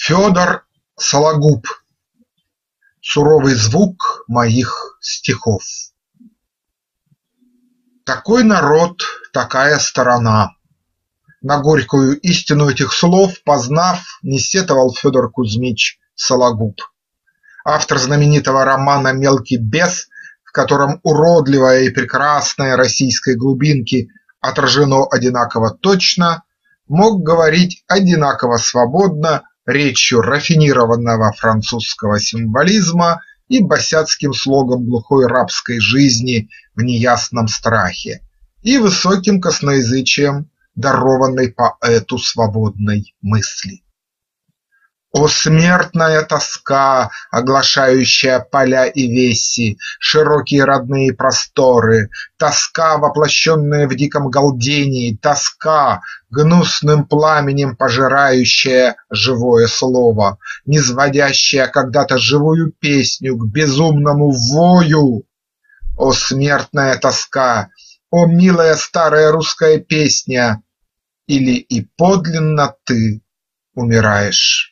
Фёдор Сологуб. Суровый звук моих стихов. Такой народ, такая сторона. На горькую истину этих слов, познав, не сетовал Фёдор Кузьмич Сологуб. Автор знаменитого романа «Мелкий бес», в котором уродливое и прекрасное российской глубинки отражено одинаково точно, мог говорить одинаково свободно речью рафинированного французского символизма и босяцким слогом глухой рабской жизни в неясном страхе и высоким косноязычием дарованной поэту свободной мысли. О смертная тоска, оглашающая поля и веси, широкие родные просторы, тоска, воплощенная в диком галдении, тоска, гнусным пламенем пожирающая живое слово, низводящая когда-то живую песню к безумному вою. О смертная тоска, о милая старая русская песня, или и подлинно ты умираешь.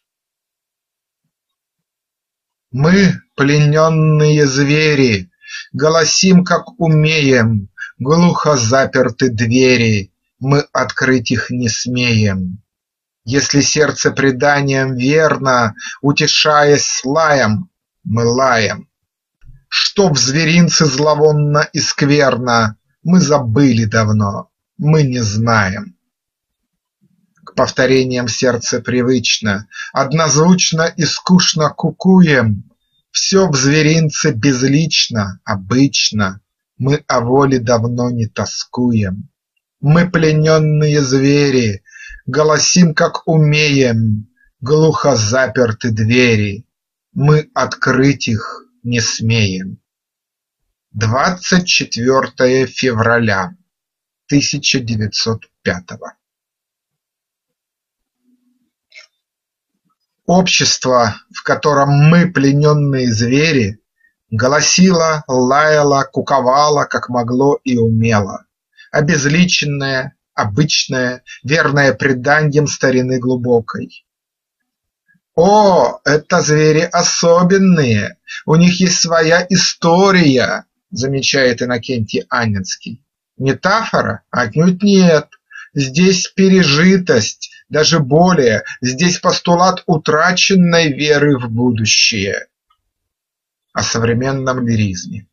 Мы, плененные звери, голосим, как умеем, глухо заперты двери, мы открыть их не смеем. Если сердце преданиям верно, утешаясь лаем, мы лаем. Что в зверинце зловонно и скверно, мы забыли давно, мы не знаем. К повторениям сердце привычно, однозвучно и скучно кукуем. Все в зверинце безлично, обычно, мы о воле давно не тоскуем. Мы плененные звери, голосим, как умеем, глухо заперты двери, мы открыть их не смеем. 24 февраля 1905. Общество, в котором мы, плененные звери, голосило, лаяло, куковало, как могло и умело, обезличенное, обычное, верное преданьям старины глубокой. О, это звери особенные, у них есть своя история, замечает Иннокентий Анненский. Метафора? Отнюдь нет. Здесь пережитость, даже более, здесь постулат утраченной веры в будущее. О современном лиризме.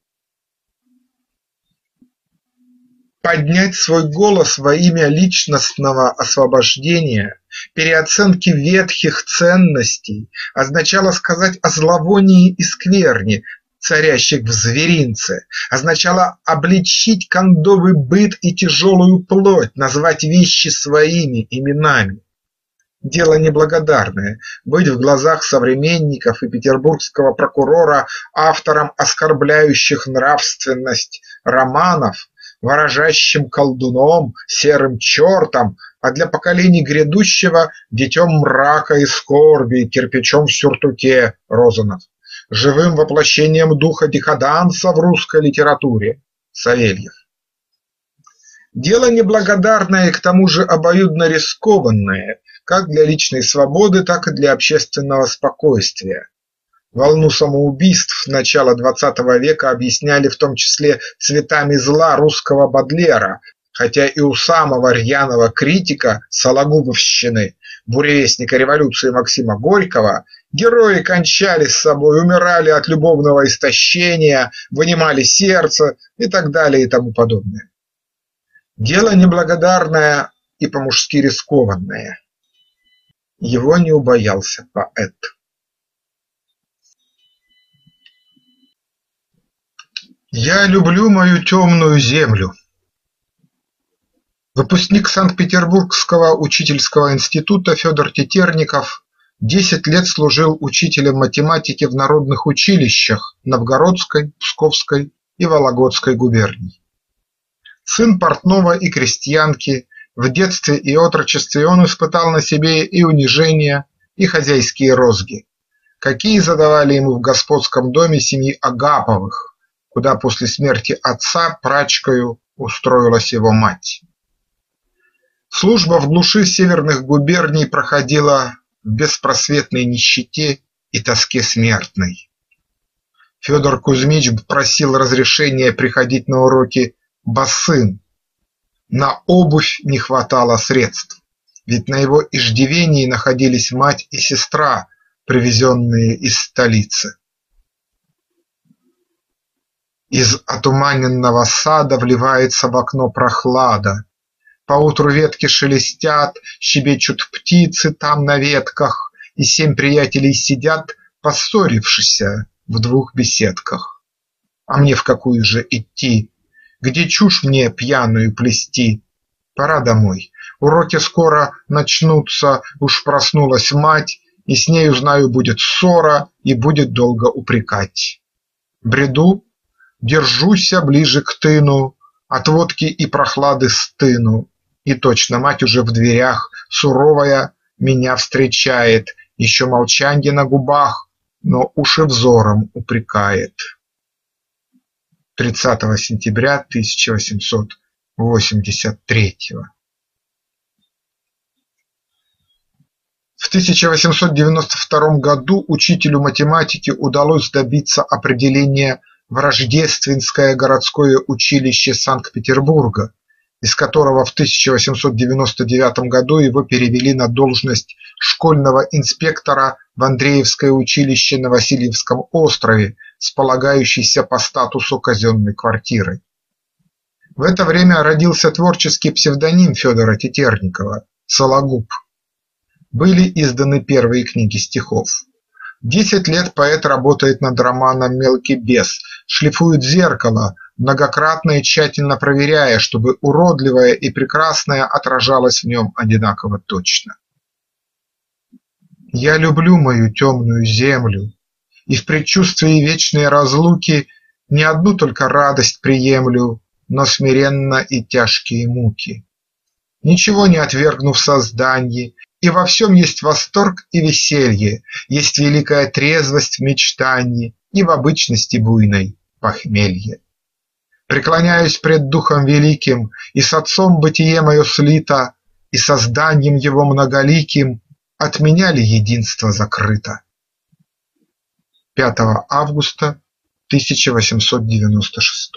Поднять свой голос во имя личностного освобождения, переоценки ветхих ценностей означало сказать о зловонии и скверне, царящих в зверинце, означало обличить кондовый быт и тяжелую плоть, назвать вещи своими именами. Дело неблагодарное – быть в глазах современников и петербургского прокурора автором оскорбляющих нравственность романов, ворожащим колдуном, серым чертом, а для поколений грядущего – детем мрака и скорби, кирпичом в сюртуке Розанов, живым воплощением духа декаданса в русской литературе Савельев. Дело неблагодарное и к тому же обоюдно рискованное, как для личной свободы, так и для общественного спокойствия. Волну самоубийств начала XX века объясняли в том числе цветами зла русского Бодлера, хотя и у самого рьяного критика сологубовщины, буревестника революции Максима Горького, герои кончали с собой, умирали от любовного истощения, вынимали сердце и так далее и тому подобное. Дело неблагодарное и по-мужски рискованное. Его не убоялся поэт. Я люблю мою темную землю. Выпускник Санкт-Петербургского учительского института Фёдор Тетерников 10 лет служил учителем математики в народных училищах Новгородской, Псковской и Вологодской губерний. Сын портного и крестьянки, в детстве и отрочестве он испытал на себе и унижения, и хозяйские розги, какие задавали ему в господском доме семьи Агаповых, куда после смерти отца прачкою устроилась его мать. Служба в глуши северных губерний проходила в беспросветной нищете и тоске смертной. Федор Кузьмич просил разрешения приходить на уроки босым. На обувь не хватало средств, ведь на его иждивении находились мать и сестра, привезенные из столицы. Из отуманенного сада вливается в окно прохлада. Поутру ветки шелестят, щебечут птицы там на ветках, и 7 приятелей сидят, поссорившися в 2 беседках. А мне в какую же идти? Где чушь мне пьяную плести? Пора домой. Уроки скоро начнутся, уж проснулась мать, и с нею, знаю, будет ссора, и будет долго упрекать. Бреду, держуся ближе к тыну, от водки и прохлады стыну. И точно мать уже в дверях, суровая, меня встречает, еще молчанье на губах, но уж и взором упрекает. 30 сентября 1883. В 1892 году учителю математики удалось добиться определения в Рождественское городское училище Санкт-Петербурга, из которого в 1899 году его перевели на должность школьного инспектора в Андреевское училище на Васильевском острове с полагающейся по статусу казенной квартирой. В это время родился творческий псевдоним Федора Тетерникова – Сологуб. Были изданы первые книги стихов. 10 лет поэт работает над романом «Мелкий бес», шлифует зеркало, многократно и тщательно проверяя, чтобы уродливое и прекрасное отражалось в нем одинаково точно. Я люблю мою темную землю, и в предчувствии вечной разлуки не одну только радость приемлю, но смиренно и тяжкие муки. Ничего не отвергну в создании, и во всем есть восторг и веселье, есть великая трезвость в мечтании и в обычности буйной похмелье. Преклоняюсь пред Духом Великим, и с Отцом бытие мое слито, и созданием Его многоликим от меня ли единство закрыто? 5 августа 1896.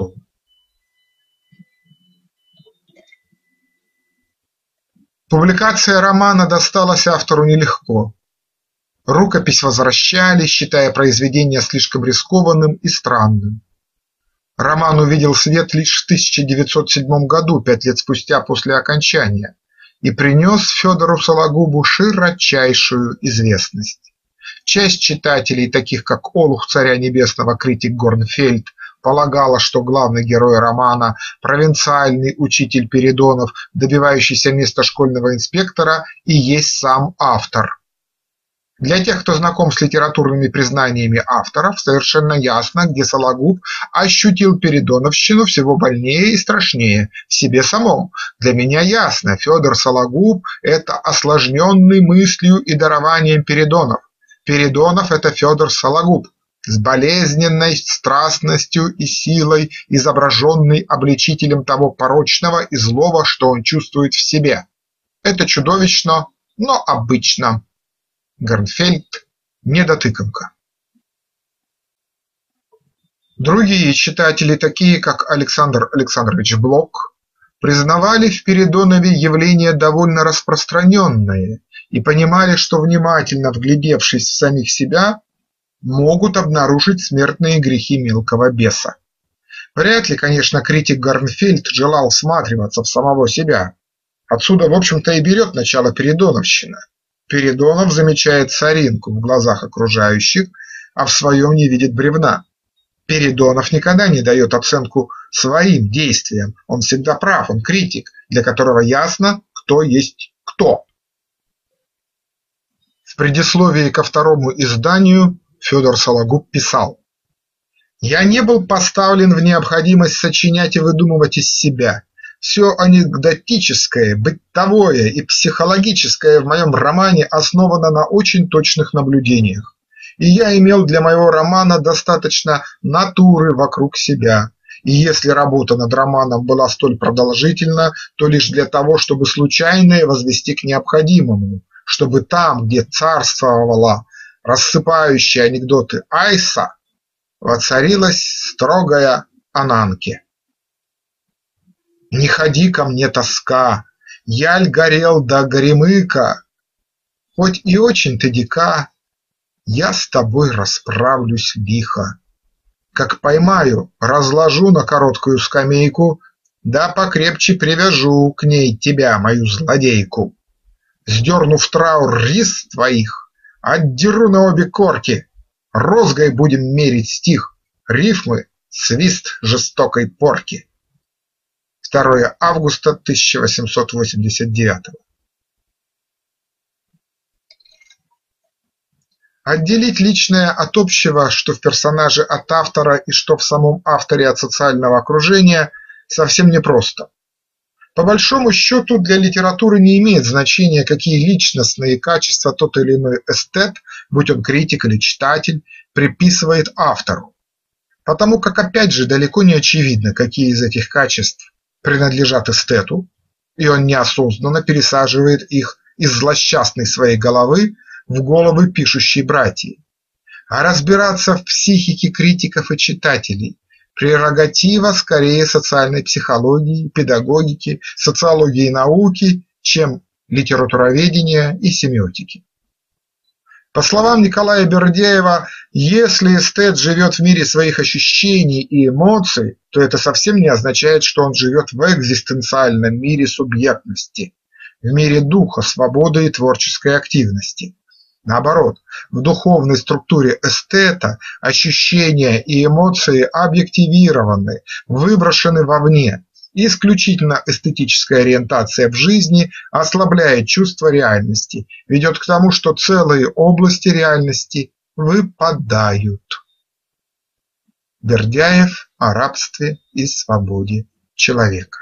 Публикация романа досталась автору нелегко. Рукопись возвращали, считая произведение слишком рискованным и странным. Роман увидел свет лишь в 1907 году, 5 лет спустя после окончания, и принес Федору Сологубу широчайшую известность. Часть читателей, таких как Олух Царя Небесного критик Горнфельд, полагала, что главный герой романа – провинциальный учитель Передонов, добивающийся места школьного инспектора, и есть сам автор. Для тех, кто знаком с литературными признаниями авторов, совершенно ясно, где Сологуб ощутил передоновщину всего больнее и страшнее в себе самом. Для меня ясно, Федор Сологуб – это осложненный мыслью и дарованием Передонов. Передонов – это Федор Сологуб, с болезненной страстностью и силой, изображенный обличителем того порочного и злого, что он чувствует в себе. Это чудовищно, но обычно. Горнфельд – недотыкомка. Другие читатели, такие как Александр Александрович Блок, признавали в Передонове явление довольно распространенное и понимали, что, внимательно вглядевшись в самих себя, могут обнаружить смертные грехи мелкого беса. Вряд ли, конечно, критик Горнфельд желал всматриваться в самого себя. Отсюда, в общем-то, и берет начало передоновщина. Передонов замечает соринку в глазах окружающих, а в своем не видит бревна. Передонов никогда не дает оценку своим действиям, он всегда прав, он критик, для которого ясно, кто есть кто. В предисловии ко второму изданию Федор Сологуб писал: «Я не был поставлен в необходимость сочинять и выдумывать из себя. Все анекдотическое, бытовое и психологическое в моем романе основано на очень точных наблюдениях. И я имел для моего романа достаточно натуры вокруг себя. И если работа над романом была столь продолжительна, то лишь для того, чтобы случайное возвести к необходимому, чтобы там, где царствовала рассыпающие анекдоты Айса, воцарилась строгая Ананке. Не ходи ко мне, тоска, яль горел до горемыка, хоть и очень ты дика, я с тобой расправлюсь лихо. Как поймаю, разложу на короткую скамейку, да покрепче привяжу к ней тебя, мою злодейку. Сдернув траур рис твоих, отдеру на обе корки, розгой будем мерить стих, рифмы — свист жестокой порки. 2 августа 1889. Отделить личное от общего, что в персонаже от автора и что в самом авторе от социального окружения, совсем непросто. По большому счету для литературы не имеет значения, какие личностные качества тот или иной эстет, будь он критик или читатель, приписывает автору. Потому как опять же далеко не очевидно, какие из этих качеств принадлежат эстету, и он неосознанно пересаживает их из злосчастной своей головы в головы пишущей братьи. А разбираться в психике критиков и читателей – прерогатива скорее социальной психологии, педагогики, социологии науки, чем литературоведения и семиотики. По словам Николая Бердяева, если эстет живет в мире своих ощущений и эмоций, то это совсем не означает, что он живет в экзистенциальном мире субъектности, в мире духа, свободы и творческой активности. Наоборот, в духовной структуре эстета ощущения и эмоции объективированы, выброшены вовне, и исключительно эстетическая ориентация в жизни ослабляет чувство реальности, ведет к тому, что целые области реальности выпадают. Бердяев о рабстве и свободе человека.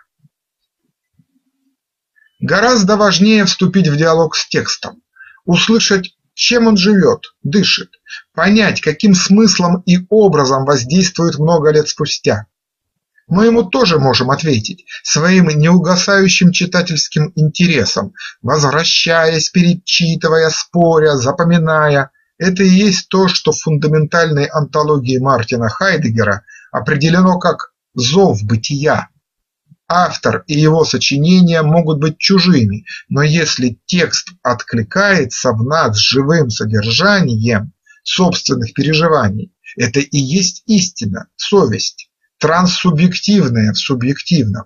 Гораздо важнее вступить в диалог с текстом, услышать, чем он живет, дышит, понять, каким смыслом и образом воздействует много лет спустя. Мы ему тоже можем ответить своим неугасающим читательским интересом, возвращаясь, перечитывая, споря, запоминая. Это и есть то, что в фундаментальной антологии Мартина Хайдеггера определено как «зов бытия». Автор и его сочинения могут быть чужими, но если текст откликается в нас живым содержанием собственных переживаний, это и есть истина, совесть, транссубъективное в субъективном.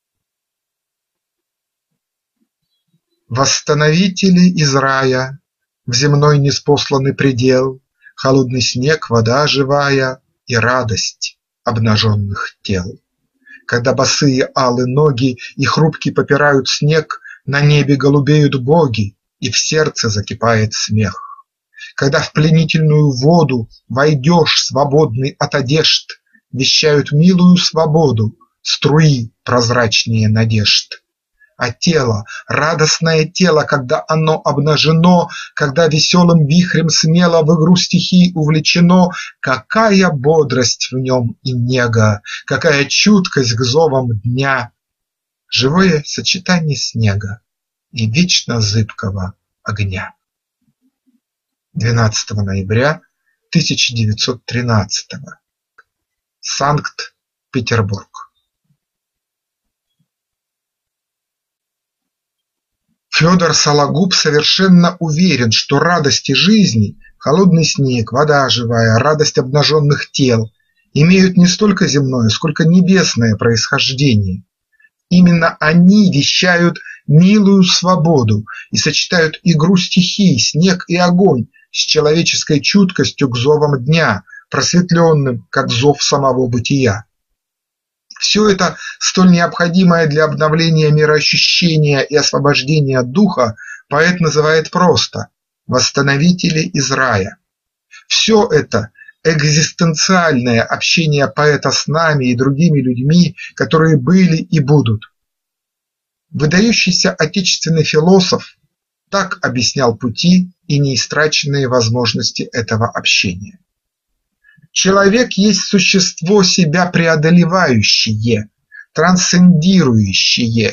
Восстановители из рая, в земной ниспосланный предел, холодный снег, вода живая и радость обнаженных тел. Когда босые алы ноги и хрупкий попирают снег, на небе голубеют боги, и в сердце закипает смех. Когда в пленительную воду войдешь, свободный от одежд, вещают милую свободу струи прозрачнее надежд. А тело, радостное тело, когда оно обнажено, когда веселым вихрем смело в игру стихий увлечено, какая бодрость в нем и нега, какая чуткость к зовам дня! Живое сочетание снега и вечно зыбкого огня. 12 ноября 1913. Санкт-Петербург. Федор Сологуб совершенно уверен, что радости жизни – холодный снег, вода живая, радость обнаженных тел – имеют не столько земное, сколько небесное происхождение. Именно они вещают милую свободу и сочетают игру стихий, снег и огонь с человеческой чуткостью к зовам дня, просветленным, как зов самого бытия. Все это столь необходимое для обновления мироощущения и освобождения духа поэт называет просто «восстановители из рая». Все это экзистенциальное общение поэта с нами и другими людьми, которые были и будут. Выдающийся отечественный философ так объяснял пути и неистраченные возможности этого общения. Человек есть существо себя преодолевающее, трансцендирующее,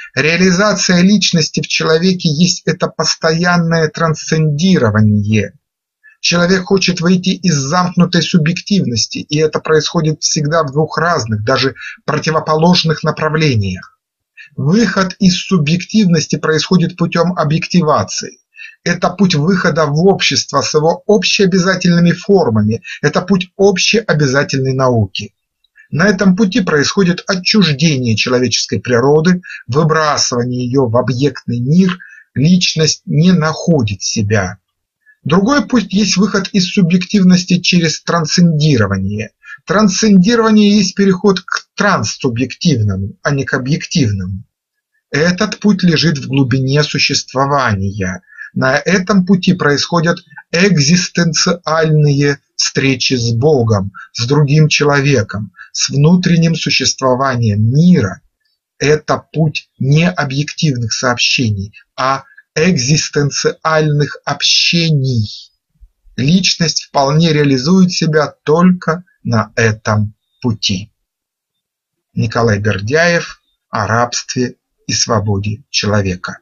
Реализация личности в человеке есть это постоянное трансцендирование. Человек хочет выйти из замкнутой субъективности, и это происходит всегда в двух разных, даже противоположных направлениях. Выход из субъективности происходит путем объективации. Это путь выхода в общество с его общеобязательными формами, это путь общеобязательной науки. На этом пути происходит отчуждение человеческой природы, выбрасывание ее в объектный мир, личность не находит себя. Другой путь есть выход из субъективности через трансцендирование. Трансцендирование есть переход к транссубъективному, а не к объективному. Этот путь лежит в глубине существования. На этом пути происходят экзистенциальные встречи с Богом, с другим человеком, с внутренним существованием мира. Это путь не объективных сообщений, а экзистенциальных общений. Личность вполне реализует себя только на этом пути. Николай Бердяев о рабстве и свободе человека.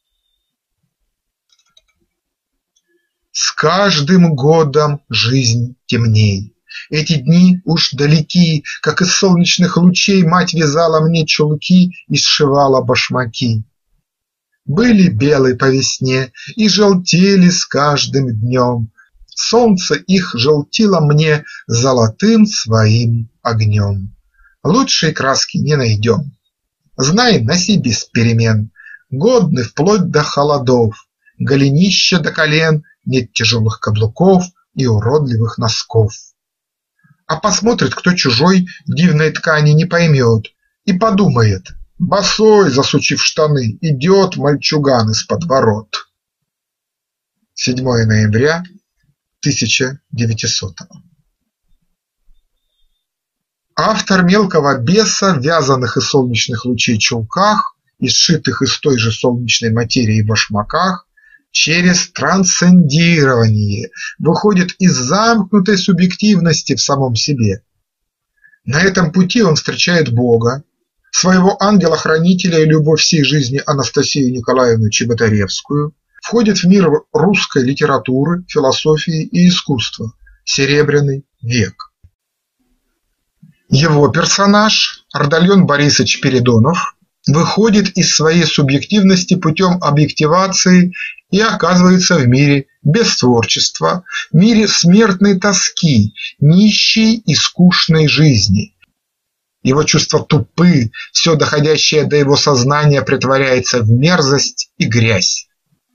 С каждым годом жизнь темней. Эти дни уж далеки, как из солнечных лучей мать вязала мне чулки и сшивала башмаки. Были белы по весне и желтели с каждым днем. Солнце их желтило мне золотым своим огнем. Лучшей краски не найдем. Знай, носи без перемен, годны вплоть до холодов, голенища до колен, нет тяжелых каблуков и уродливых носков. А посмотрит кто чужой, дивной ткани не поймет и подумает: босой, засучив штаны, идет мальчуган из-под ворот. 7 ноября 1900. Автор «Мелкого беса» в вязаных из солнечных лучей чулках и сшитых из той же солнечной материи башмаках через трансцендирование выходит из замкнутой субъективности в самом себе. На этом пути он встречает Бога, своего ангела-хранителя и любовь всей жизни Анастасию Николаевну Чеботаревскую, входит в мир русской литературы, философии и искусства, Серебряный век. Его персонаж, Ардальон Борисович Передонов, выходит из своей субъективности путем объективации и оказывается в мире без творчества, мире смертной тоски, нищей и скучной жизни. Его чувства тупы, все доходящее до его сознания притворяется в мерзость и грязь.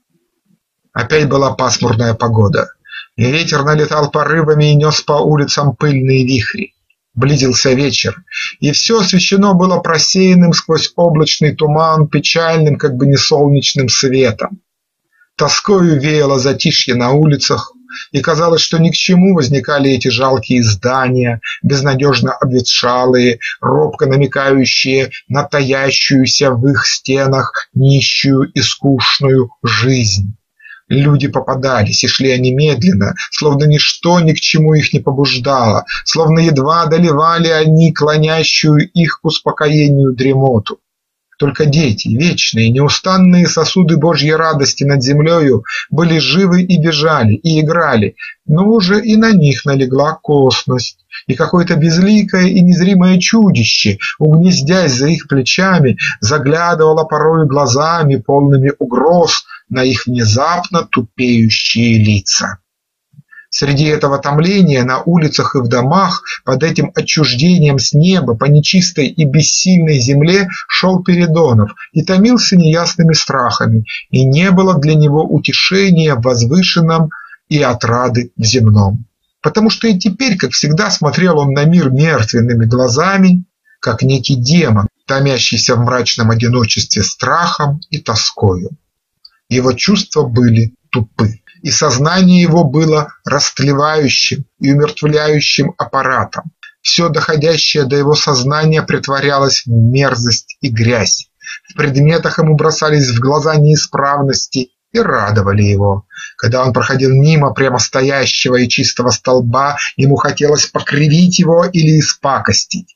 Опять была пасмурная погода, и ветер налетал порывами и нес по улицам пыльные вихри. Близился вечер, и все освещено было просеянным сквозь облачный туман печальным, как бы не солнечным светом. Тоскою веяло затишье на улицах, и казалось, что ни к чему возникали эти жалкие здания, безнадежно обветшалые, робко намекающие на таящуюся в их стенах нищую и скучную жизнь. Люди попадались, и шли они медленно, словно ничто ни к чему их не побуждало, словно едва одолевали они клонящую их к успокоению дремоту. Только дети, вечные, неустанные сосуды Божьей радости над землею, были живы и бежали, и играли, но уже и на них налегла косность, и какое-то безликое и незримое чудище, угнездясь за их плечами, заглядывало порою глазами, полными угроз, на их внезапно тупеющие лица. Среди этого томления на улицах и в домах, под этим отчуждением с неба по нечистой и бессильной земле шел Передонов и томился неясными страхами, и не было для него утешения в возвышенном и отрады в земном. Потому что и теперь, как всегда, смотрел он на мир мертвенными глазами, как некий демон, томящийся в мрачном одиночестве страхом и тоскою. Его чувства были тупы, и сознание его было растлевающим и умертвляющим аппаратом. Все доходящее до его сознания притворялось в мерзость и грязь. В предметах ему бросались в глаза неисправности и радовали его. Когда он проходил мимо прямо стоящего и чистого столба, ему хотелось покривить его или испакостить.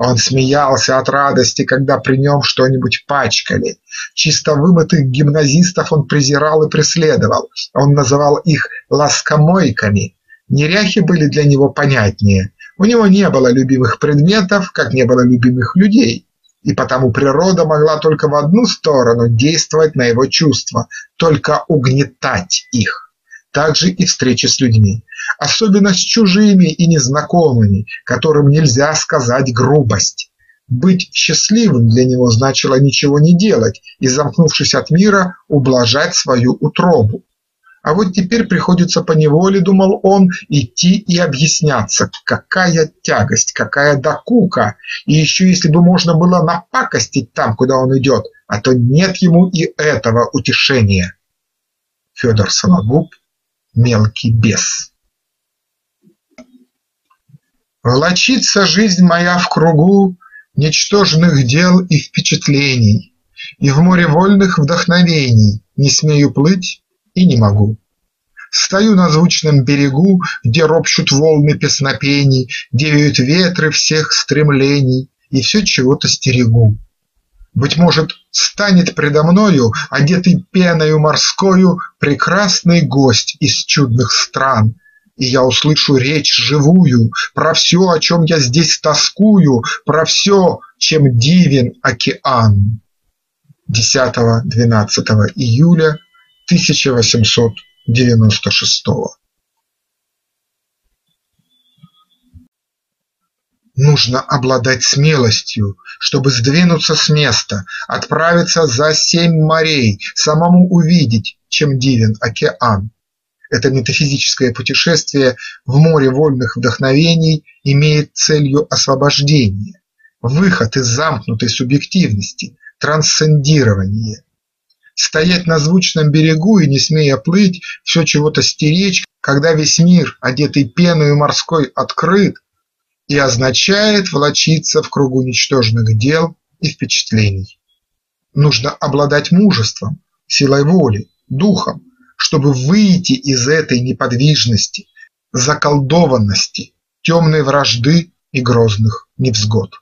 Он смеялся от радости, когда при нем что-нибудь пачкали. Чисто вымытых гимназистов он презирал и преследовал. Он называл их «ласкомойками». Неряхи были для него понятнее. У него не было любимых предметов, как не было любимых людей. И потому природа могла только в одну сторону действовать на его чувства, только угнетать их. Так же и встречи с людьми, особенно с чужими и незнакомыми, которым нельзя сказать грубость. Быть счастливым для него значило ничего не делать и, замкнувшись от мира, ублажать свою утробу. А вот теперь приходится поневоле, думал он, идти и объясняться, какая тягость, какая докука, и еще если бы можно было напакостить там, куда он идет, а то нет ему и этого утешения. Федор Сологуб, «Мелкий бес». Волочится жизнь моя в кругу ничтожных дел и впечатлений, и в море вольных вдохновений не смею плыть и не могу. Стою на звучном берегу, где ропщут волны песнопений, где веют ветры всех стремлений, и все чего-то стерегу. Быть может, станет предо мною, одетый пеною морскою, прекрасный гость из чудных стран, и я услышу речь живую про все, о чем я здесь тоскую, про все, чем дивен океан. 10-12 июля 1896. Нужно обладать смелостью, чтобы сдвинуться с места, отправиться за 7 морей, самому увидеть, чем дивен океан. Это метафизическое путешествие в море вольных вдохновений имеет целью освобождение, выход из замкнутой субъективности, трансцендирование. Стоять на звучном берегу и, не смея плыть, все чего-то стеречь, когда весь мир, одетый пеною морской, открыт, и означает волочиться в кругу ничтожных дел и впечатлений. Нужно обладать мужеством, силой воли, духом, чтобы выйти из этой неподвижности, заколдованности, темной вражды и грозных невзгод.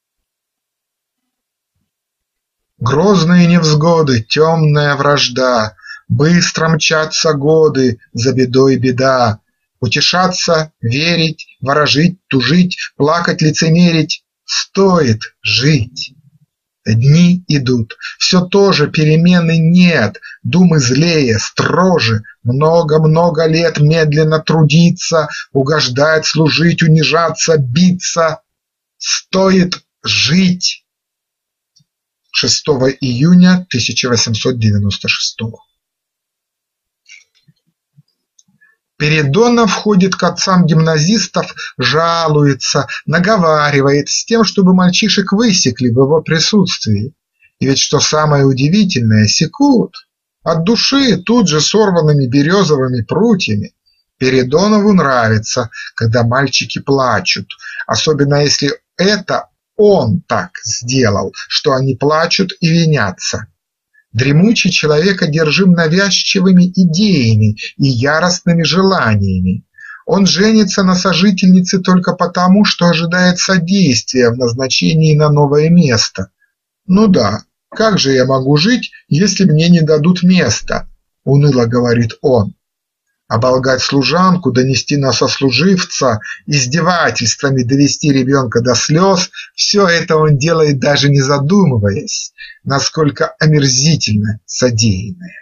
Грозные невзгоды, темная вражда, быстро мчатся годы, за бедой беда. Утешаться, верить, ворожить, тужить, плакать, лицемерить – стоит жить. Дни идут, все то же, перемены нет, думы злее, строже, много-много лет медленно трудиться, угождать, служить, унижаться, биться. Стоит жить. 6 июня 1896. Передонов ходит к отцам гимназистов, жалуется, наговаривает с тем, чтобы мальчишек высекли в его присутствии. И ведь что самое удивительное, секут от души тут же сорванными березовыми прутьями. Передонову нравится, когда мальчики плачут, особенно если это он так сделал, что они плачут и винятся. Дремучий человек одержим навязчивыми идеями и яростными желаниями. Он женится на сожительнице только потому, что ожидает содействия в назначении на новое место. Ну да, как же я могу жить, если мне не дадут места, уныло говорит он. Оболгать служанку, донести на сослуживца, издевательствами довести ребенка до слез – все это он делает, даже не задумываясь, насколько омерзительно содеянное.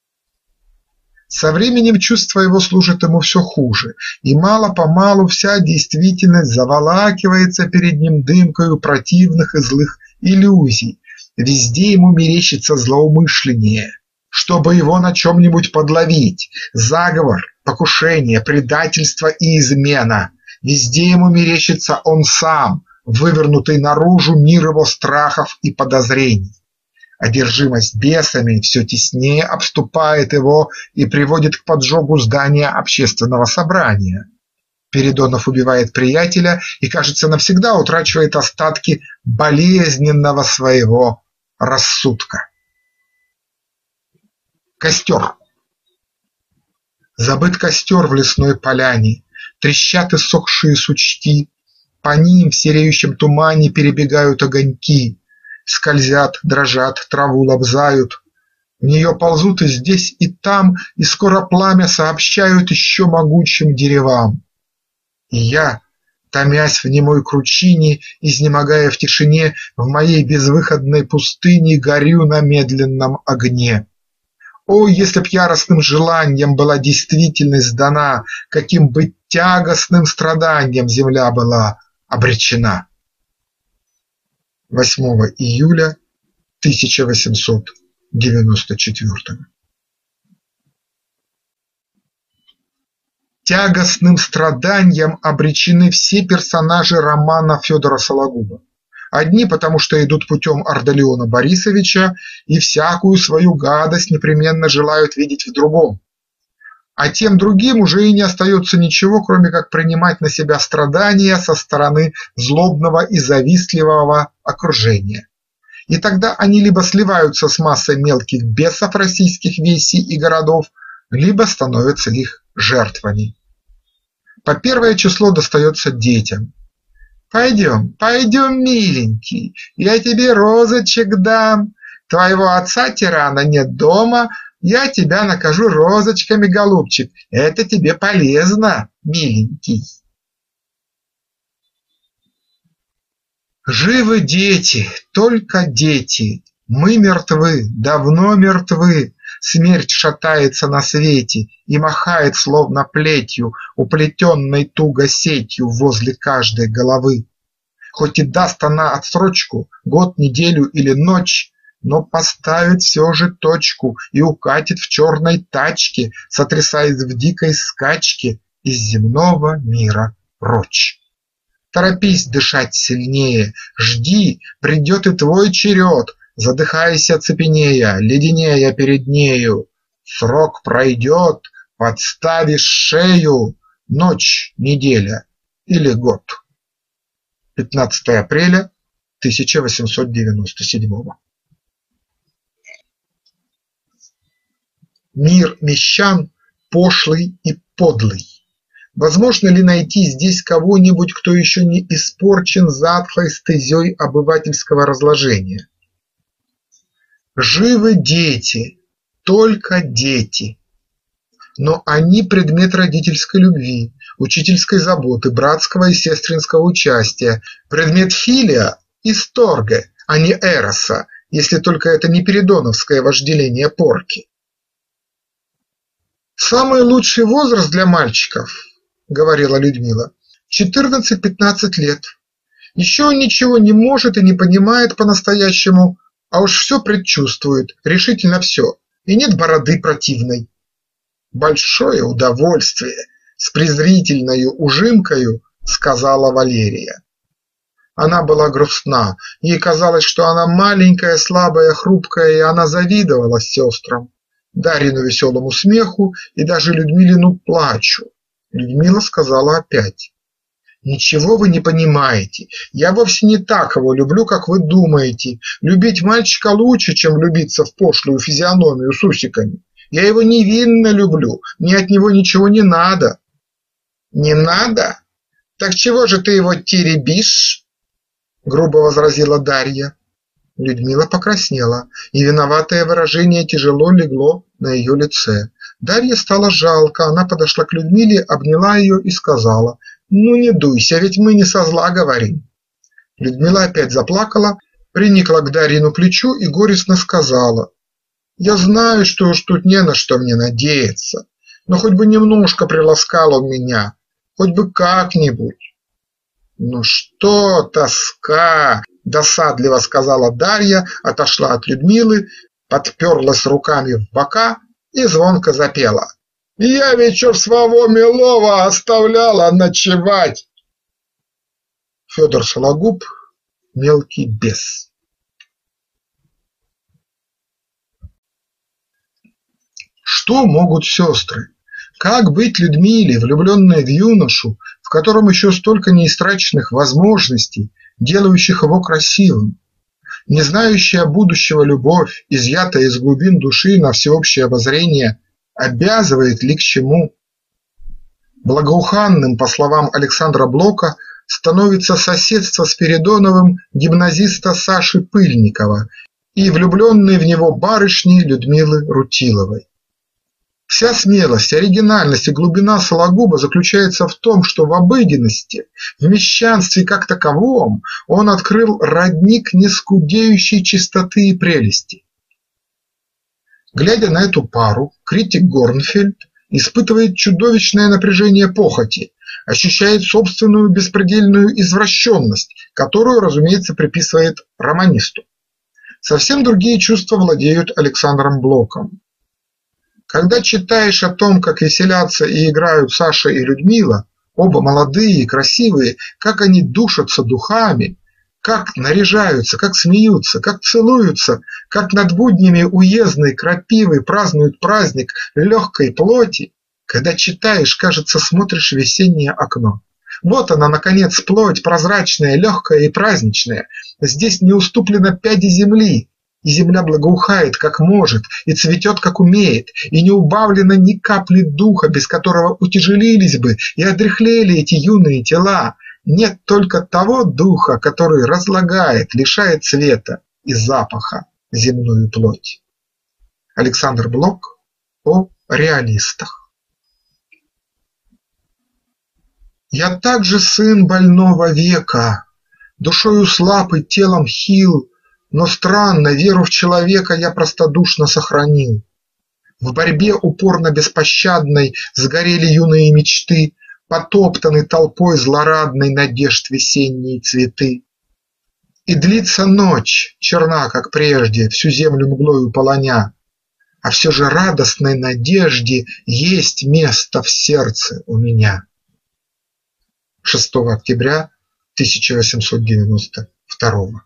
Со временем чувства его служат ему все хуже, и мало-помалу вся действительность заволакивается перед ним дымкою противных и злых иллюзий. Везде ему мерещится злоумышление, чтобы его на чем-нибудь подловить, заговор, покушение, предательство и измена. Везде ему мерещится он сам, вывернутый наружу мир его страхов и подозрений. Одержимость бесами все теснее обступает его и приводит к поджогу здания общественного собрания. Передонов убивает приятеля и, кажется, навсегда утрачивает остатки болезненного своего рассудка. Костер. Забыт костер в лесной поляне, трещат иссохшие сучки, По ним в сереющем тумане перебегают огоньки, скользят, дрожат, траву лобзают. В нее ползут и здесь, и там, и скоро пламя сообщают еще могучим деревам. И я, томясь в немой кручине, изнемогая в тишине, в моей безвыходной пустыне горю на медленном огне. О, если б яростным желанием была действительность дана, каким бы тягостным страданием земля была обречена. 8 июля 1894. Тягостным страданиям обречены все персонажи романа Федора Сологуба. Одни потому, что идут путем Ардалиона Борисовича и всякую свою гадость непременно желают видеть в другом. А тем другим уже и не остается ничего, кроме как принимать на себя страдания со стороны злобного и завистливого окружения. И тогда они либо сливаются с массой мелких бесов российских весей и городов, либо становятся их жертвами. По первое число достается детям. «Пойдем, пойдем, миленький, я тебе розочек дам. Твоего отца-тирана нет дома, я тебя накажу розочками, голубчик, это тебе полезно, миленький». Живы дети, только дети, мы мертвы, давно мертвы, смерть шатается на свете и махает словно плетью, уплетенной туго сетью возле каждой головы. Хоть и даст она отсрочку, год, неделю или ночь, но поставит все же точку и укатит в черной тачке, сотрясаясь в дикой скачке из земного мира прочь. Торопись дышать сильнее, жди, придет и твой черед, задыхайся цепенея, леденея перед нею. Срок пройдет, подставишь шею, ночь, неделя или год. 15 апреля 1897. Мир мещан пошлый и подлый. Возможно ли найти здесь кого-нибудь, кто еще не испорчен затхлой стезей обывательского разложения? Живы дети, только дети. Но они предмет родительской любви, учительской заботы, братского и сестринского участия, предмет филия и сторге, а не эроса, если только это не передоновское вожделение порки. «Самый лучший возраст для мальчиков, – говорила Людмила, – 14-15 лет. Еще он ничего не может и не понимает по-настоящему, а уж все предчувствует, решительно все, и нет бороды противной». «Большое удовольствие», – с презрительною ужимкою сказала Валерия. Она была грустна, ей казалось, что она маленькая, слабая, хрупкая, и она завидовала сестрам, Дарьину веселому смеху и даже Людмилину плачу. Людмила сказала опять: «Ничего вы не понимаете, я вовсе не так его люблю, как вы думаете. Любить мальчика лучше, чем влюбиться в пошлую физиономию с усиками. Я его невинно люблю, мне от него ничего не надо». «Не надо? Так чего же ты его теребишь?» – грубо возразила Дарья. Людмила покраснела, и виноватое выражение тяжело легло на ее лице. Дарье стало жалко, она подошла к Людмиле, обняла ее и сказала: «Ну не дуйся, ведь мы не со зла говорим». Людмила опять заплакала, приникла к Дарьину плечу и горестно сказала: «Я знаю, что уж тут не на что мне надеяться, но хоть бы немножко приласкал он меня, хоть бы как-нибудь». «Ну что тоска!» – досадливо сказала Дарья, отошла от Людмилы, подперлась руками в бока и звонко запела: «Я вечер своего милого оставляла ночевать». Федор Сологуб «Мелкий бес». Что могут сестры? Как быть Людмиле, влюбленной в юношу, в котором еще столько неистраченных возможностей, делающих его красивым? Не знающая будущего любовь, изъятая из глубин души на всеобщее обозрение, обязывает ли к чему? Благоуханным, по словам Александра Блока, становится соседство Спиридоновым гимназиста Саши Пыльникова и влюбленной в него барышни Людмилы Рутиловой. Вся смелость, оригинальность и глубина Сологуба заключается в том, что в обыденности, в мещанстве как таковом он открыл родник нескудеющей чистоты и прелести. Глядя на эту пару, критик Горнфельд испытывает чудовищное напряжение похоти, ощущает собственную беспредельную извращенность, которую, разумеется, приписывает романисту. Совсем другие чувства владеют Александром Блоком. Когда читаешь о том, как веселятся и играют Саша и Людмила, оба молодые и красивые, как они душатся духами, как наряжаются, как смеются, как целуются, как над буднями уездной крапивы празднуют праздник легкой плоти, когда читаешь, кажется, смотришь в весеннее окно. Вот она, наконец, плоть прозрачная, легкая и праздничная. Здесь не уступлено пяди земли, и земля благоухает, как может, и цветет, как умеет, и не убавлено ни капли духа, без которого утяжелились бы и одряхлели эти юные тела. Нет только того духа, который разлагает, лишает цвета и запаха земную плоть. Александр Блок о реалистах. Я также сын больного века, душою слаб и телом хил, но странно, веру в человека я простодушно сохранил. В борьбе упорно беспощадной сгорели юные мечты, потоптаны толпой злорадной надежд весенние цветы. И длится ночь, черна, как прежде, всю землю мглою полоня, а все же радостной надежде есть место в сердце у меня. 6 октября 1892.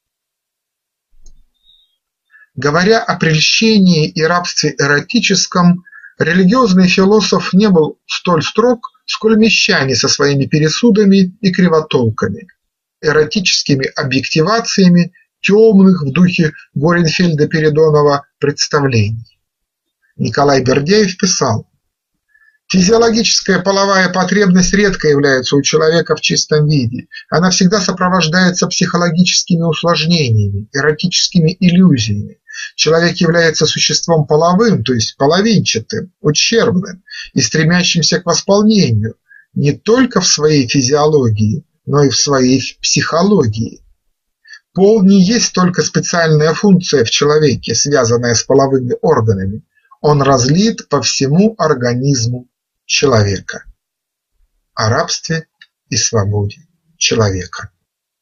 Говоря о прельщении и рабстве эротическом, религиозный философ не был столь строг, сколь мещане со своими пересудами и кривотолками, эротическими объективациями темных в духе Горенфельда-Передонова представлений. Николай Бердяев писал: «Физиологическая половая потребность редко является у человека в чистом виде, она всегда сопровождается психологическими усложнениями, эротическими иллюзиями. Человек является существом половым, то есть половинчатым, ущербным и стремящимся к восполнению не только в своей физиологии, но и в своей психологии. Пол не есть только специальная функция в человеке, связанная с половыми органами, он разлит по всему организму человека». О рабстве и свободе человека.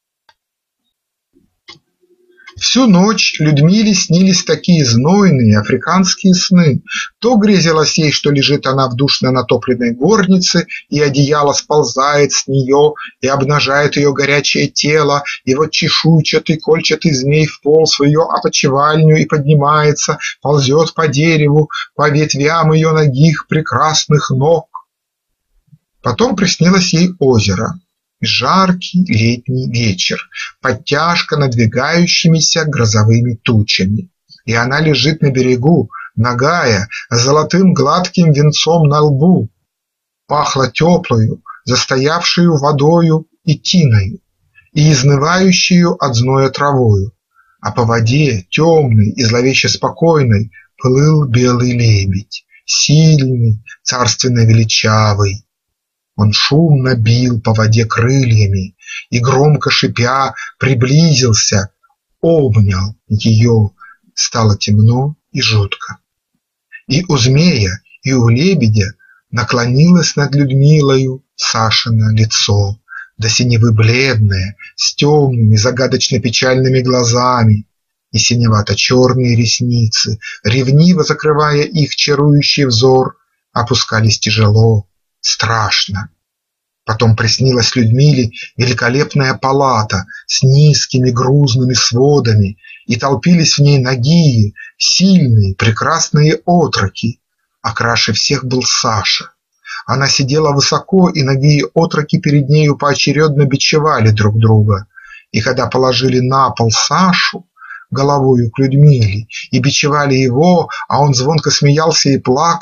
Всю ночь Людмиле снились такие знойные африканские сны. То грезилось ей, что лежит она в душно натопленной горнице, и одеяло сползает с нее и обнажает ее горячее тело, и вот чешуйчатый кольчатый змей вполз в ее опочивальню и поднимается, ползет по дереву, по ветвям ее ногих прекрасных ног. Потом приснилось ей озеро. Жаркий летний вечер, подтяжка надвигающимися грозовыми тучами, и она лежит на берегу, нагая, с золотым гладким венцом на лбу. Пахло теплою, застоявшую водою и тиною, и изнывающую от зноя травою, а по воде, темной и зловеще спокойной, плыл белый лебедь, сильный, царственно величавый. Он шумно бил по воде крыльями и, громко шипя, приблизился, обнял ее. Стало темно и жутко. И у змея, и у лебедя наклонилось над Людмилою Сашино лицо, до синевы бледное, с темными загадочно-печальными глазами, и синевато-черные ресницы, ревниво закрывая их чарующий взор, опускались тяжело, страшно. Потом приснилась Людмиле великолепная палата с низкими грузными сводами, и толпились в ней нагие, сильные, прекрасные отроки, а краше всех был Саша. Она сидела высоко, и нагие отроки перед нею поочередно бичевали друг друга, и когда положили на пол Сашу головою к Людмиле и бичевали его, а он звонко смеялся и плакал,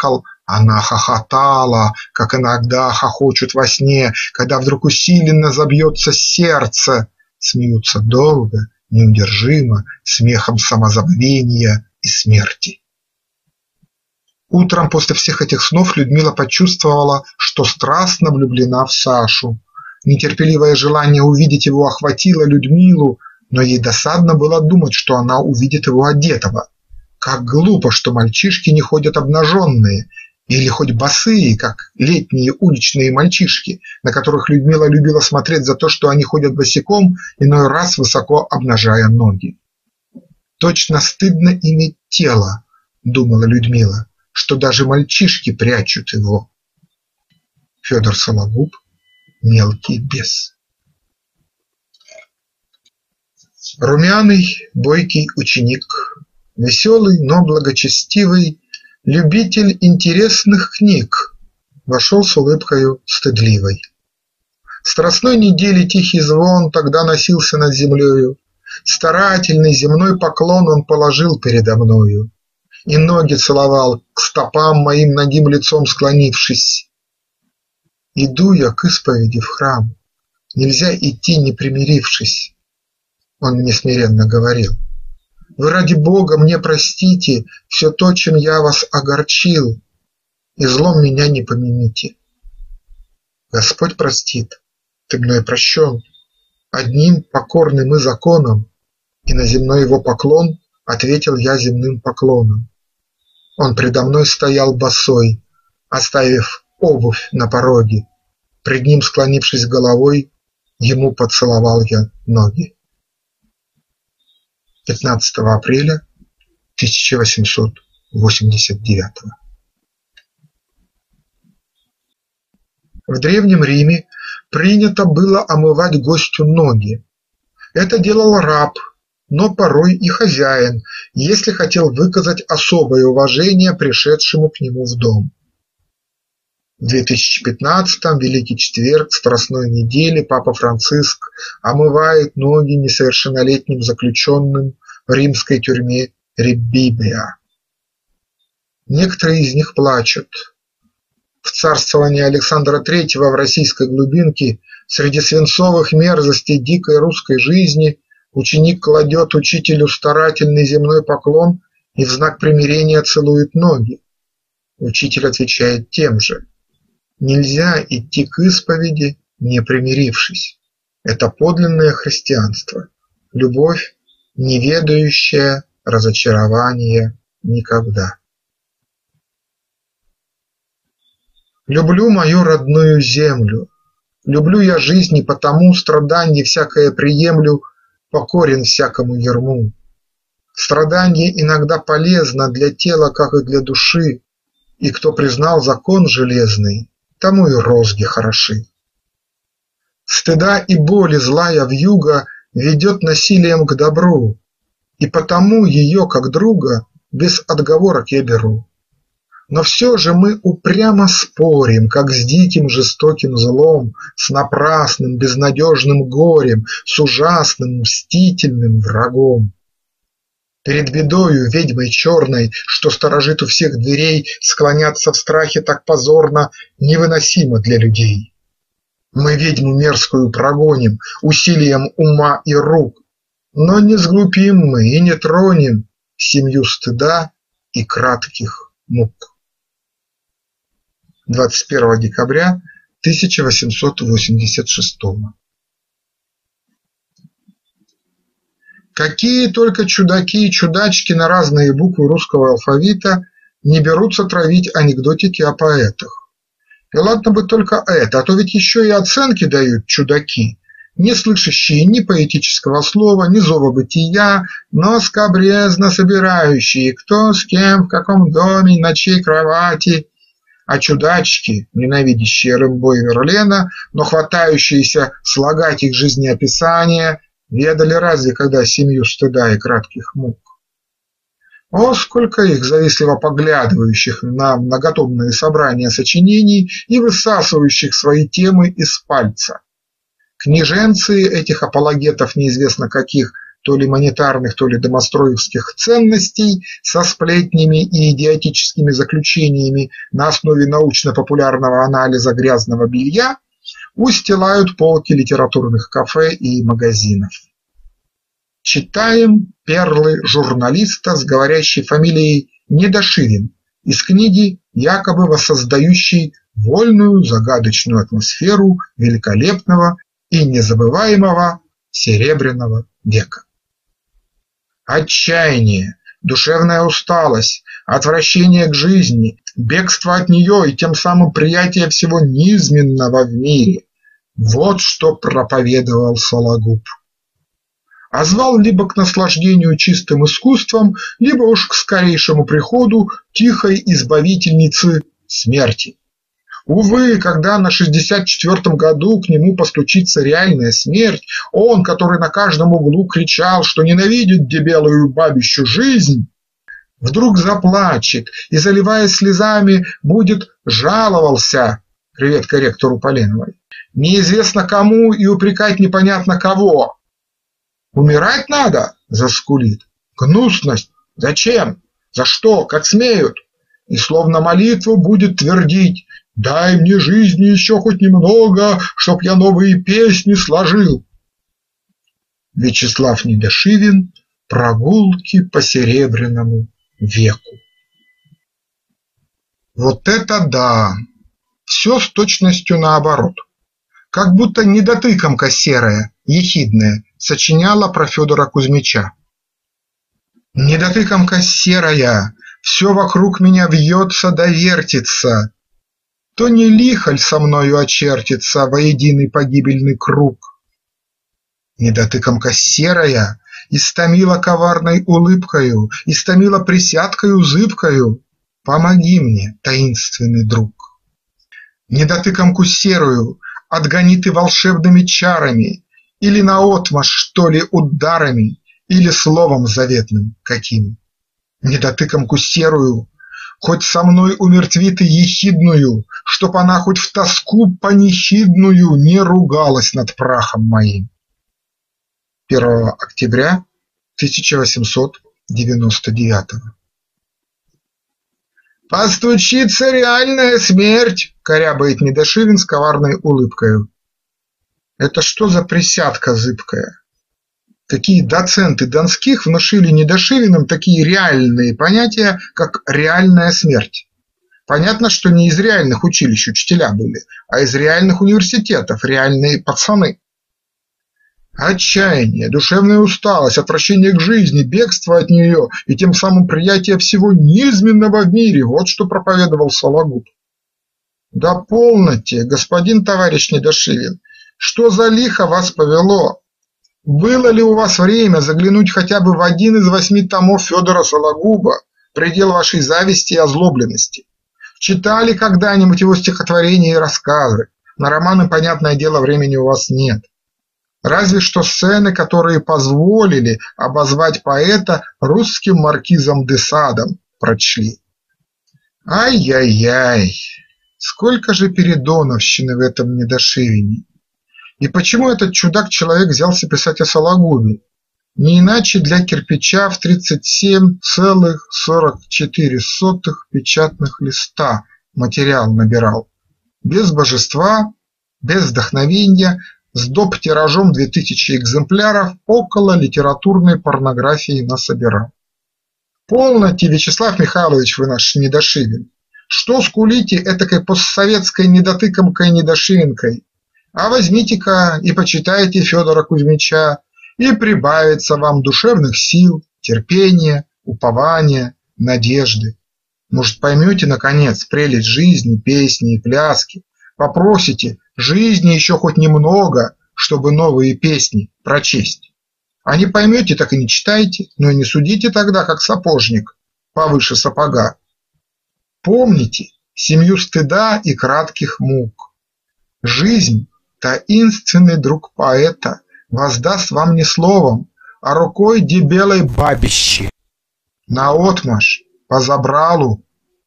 Она хохотала, как иногда хохочут во сне, когда вдруг усиленно забьется сердце. Смеются долго, неудержимо, смехом самозабвения и смерти. Утром после всех этих снов Людмила почувствовала, что страстно влюблена в Сашу. Нетерпеливое желание увидеть его охватило Людмилу, но ей досадно было думать, что она увидит его одетого. Как глупо, что мальчишки не ходят обнаженные, или хоть босые, как летние уличные мальчишки, на которых Людмила любила смотреть за то, что они ходят босиком, иной раз высоко обнажая ноги. «Точно стыдно иметь тело», – думала Людмила, – «что даже мальчишки прячут его». Федор Сологуб, «Мелкий бес». Румяный, бойкий ученик, веселый, но благочестивый, любитель интересных книг, вошел с улыбкою стыдливой. Страстной недели тихий звон тогда носился над землею, старательный земной поклон он положил передо мною и ноги целовал, к стопам моим нагим лицом склонившись. Иду я к исповеди в храм, нельзя идти, не примирившись. Он мне смиренно говорил: вы ради Бога мне простите все то, чем я вас огорчил, и злом меня не помяните. Господь простит, ты мной прощен, одним покорным и законом, и на земной его поклон ответил я земным поклоном. Он предо мной стоял босой, оставив обувь на пороге, пред ним склонившись головой, ему поцеловал я ноги. 15 апреля 1889. В Древнем Риме принято было омывать гостю ноги. Это делал раб, но порой и хозяин, если хотел выказать особое уважение пришедшему к нему в дом. В 2015-м, Великий четверг Страстной недели, Папа Франциск омывает ноги несовершеннолетним заключенным в римской тюрьме Реббиа. Некоторые из них плачут. В царствовании Александра III в российской глубинке среди свинцовых мерзостей дикой русской жизни ученик кладет учителю старательный земной поклон и в знак примирения целует ноги. Учитель отвечает тем же. Нельзя идти к исповеди, не примирившись. Это подлинное христианство, любовь, не ведающая разочарования никогда. Люблю мою родную землю, люблю я жизнь, и потому страданье всякое приемлю, покорен всякому ярму. Страдание иногда полезно для тела, как и для души, и кто признал закон железный, тому и розги хороши. Стыда и боли злая вьюга ведет насилием к добру, и потому ее, как друга, без отговорок я беру. Но все же мы упрямо спорим, как с диким жестоким злом, с напрасным безнадежным горем, с ужасным мстительным врагом. Перед бедою ведьмой черной, что сторожит у всех дверей, склоняться в страхе так позорно невыносимо для людей. Мы ведьму мерзкую прогоним усилием ума и рук, но не сглупим мы и не тронем семью стыда и кратких мук. 21 декабря 1886. Какие только чудаки и чудачки на разные буквы русского алфавита не берутся травить анекдотики о поэтах. И ладно бы только это, а то ведь еще и оценки дают чудаки, не слышащие ни поэтического слова, ни зова бытия, но скабрезно собирающие, кто с кем, в каком доме, на чьей кровати. А чудачки, ненавидящие Рэмбо и Верлена, но хватающиеся слагать их жизнеописания, ведали разве когда семью стыда и кратких мук? О, сколько их, завистливо поглядывающих на многотомные собрания сочинений и высасывающих свои темы из пальца. Книженцы этих апологетов неизвестно каких то ли монетарных, то ли домостроевских ценностей со сплетнями и идиотическими заключениями на основе научно-популярного анализа грязного белья устилают полки литературных кафе и магазинов. Читаем перлы журналиста с говорящей фамилией Недоширин из книги, якобы воссоздающей вольную загадочную атмосферу великолепного и незабываемого Серебряного века. Отчаяние, душевная усталость, отвращение к жизни, бегство от нее и тем самым приятие всего низменного в мире – вот что проповедовал Сологуб. А звал либо к наслаждению чистым искусством, либо уж к скорейшему приходу тихой избавительницы смерти. Увы, когда на 64-м году к нему постучится реальная смерть, он, который на каждом углу кричал, что ненавидит дебелую бабищу жизнь, вдруг заплачет и, заливаясь слезами, будет жаловался, привет корректору Поленовой, неизвестно кому и упрекать непонятно кого. «Умирать надо?» – заскулит. «Гнусность! Зачем? За что? Как смеют?» И словно молитву будет твердить: «Дай мне жизни еще хоть немного, чтоб я новые песни сложил». Вячеслав Недоширин. Прогулки по Серебряному веку. Вот это да! Все с точностью наоборот. Как будто недотыкомка серая, ехидная, сочиняла про Федора Кузьмича. Недотыкомка серая, все вокруг меня вьется да вертится, то не лихоль со мною очертится во единый погибельный круг. Недотыкомка серая истомила коварной улыбкою, истомила присядкою зыбкою. Помоги мне, таинственный друг. Недотыкомку серую отгони ты волшебными чарами, или наотмашь, что ли, ударами, или словом заветным каким. Недотыкомку серую хоть со мной умертви ты ехидную, чтоб она хоть в тоску панихидную не ругалась над прахом моим. 1 октября 1899. «Постучится реальная смерть!» – корябает Недоширин с коварной улыбкою. Это что за присядка зыбкая? Какие доценты Донских внушили Недошириным такие реальные понятия, как реальная смерть? Понятно, что не из реальных училищ учителя были, а из реальных университетов, реальные пацаны. Отчаяние, душевная усталость, отвращение к жизни, бегство от нее и тем самым приятие всего низменного в мире – вот что проповедовал Сологуб. Да полноте, господин товарищ Недоширин, что за лихо вас повело? Было ли у вас время заглянуть хотя бы в один из 8 томов Федора Сологуба, предел вашей зависти и озлобленности? Читали когда-нибудь его стихотворения и рассказы? На романы, понятное дело, времени у вас нет. Разве что сцены, которые позволили обозвать поэта русским маркизом де Садом, прочли. Ай-яй-яй, сколько же передоновщины в этом Недоширине! И почему этот чудак-человек взялся писать о Сологубе? Не иначе для кирпича в 37,44 печатных листа материал набирал. Без божества, без вдохновения, с доп. Тиражом 2000 экземпляров около литературной порнографии насобирал. Полноте, Вячеслав Михайлович, вы наш Недоширин. Что скулите этакой постсоветской недотыкомкой Недоширинкой? А возьмите-ка и почитайте Федора Кузьмича, и прибавится вам душевных сил, терпения, упования, надежды. Может, поймете, наконец, прелесть жизни, песни и пляски, попросите жизни еще хоть немного, чтобы новые песни прочесть. А не поймете, так и не читайте, но и не судите тогда, как сапожник, повыше сапога. Помните семью стыда и кратких мук. Жизнь, таинственный друг поэта, воздаст вам не словом, а рукой дебелой бабищи. Наотмашь, по забралу.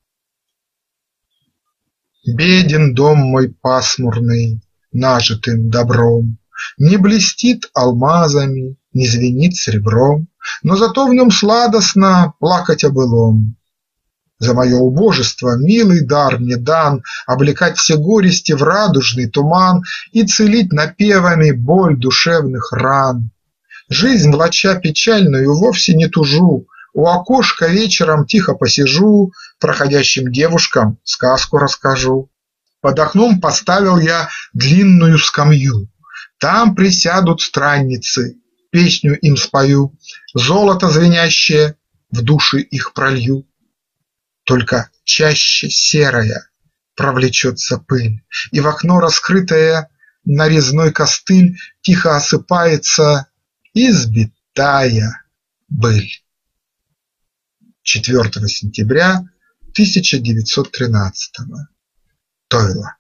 Беден дом мой пасмурный, нажитым добром, не блестит алмазами, не звенит серебром, но зато в нем сладостно плакать о былом. За мое убожество милый дар мне дан облекать все горести в радужный туман и целить напевами боль душевных ран. Жизнь, влача печальную, вовсе не тужу, у окошка вечером тихо посижу, проходящим девушкам сказку расскажу. Под окном поставил я длинную скамью, там присядут странницы, песню им спою, золото звенящее в души их пролью. Только чаще серая провлечется пыль, и в окно раскрытое на резной костыль тихо осыпается избитая быль. 4 сентября 1913. Тойла.